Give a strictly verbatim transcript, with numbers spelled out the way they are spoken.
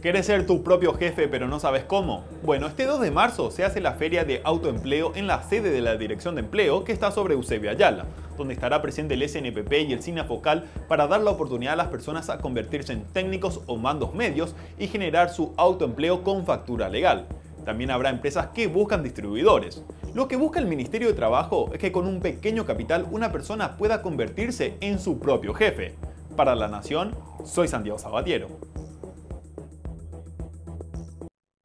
¿Querés ser tu propio jefe pero no sabes cómo? Bueno, este dos de marzo se hace la feria de autoempleo en la sede de la Dirección de Empleo que está sobre Eusebio Ayala, donde estará presente el S N P P y el SINAFOCAL para dar la oportunidad a las personas a convertirse en técnicos o mandos medios y generar su autoempleo con factura legal. También habrá empresas que buscan distribuidores. Lo que busca el Ministerio de Trabajo es que con un pequeño capital una persona pueda convertirse en su propio jefe. Para La Nación, soy Santiago Sabatiero.